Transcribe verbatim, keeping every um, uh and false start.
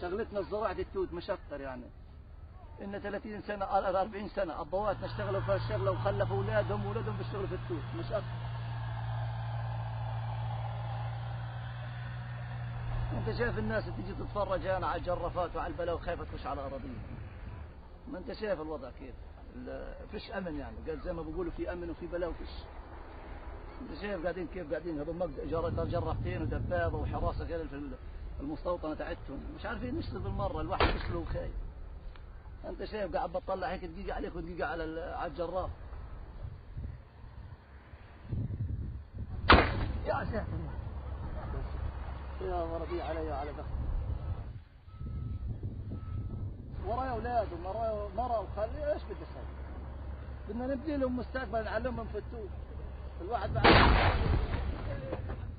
شغلتنا الزراعة التوت مش أكتر يعني. إن ثلاثين سنة أربعين سنة أبواتنا اشتغلوا في الشغلة وخلفوا أولادهم وأولادهم بيشتغلوا في التوت مش أكتر. أنت شايف الناس تيجي تتفرج أنا على الجرافات وعلى البلاء وخايفة تخش على أراضيهم. ما أنت شايف الوضع كيف، فيش أمن يعني، قال زي ما بيقولوا في أمن وفي بلاء وفيش. أنت شايف قاعدين كيف قاعدين هذول جرفتين ودبابة وحراسة كده في المستوطنة تاعتهم، مش عارفين نشتغل بالمرة، الواحد يشتغل وخايف. أنت شايف قاعد بتطلع هيك دقيقة عليك ودقيقة على على الجراف. يا ساتر يا وربي علي وعلى بختي. ورايا أولاد ومرايا مرة وخلي إيش بدي أسوي؟ بدنا نبني لهم مستقبل نعلمهم في التوت. الواحد بعد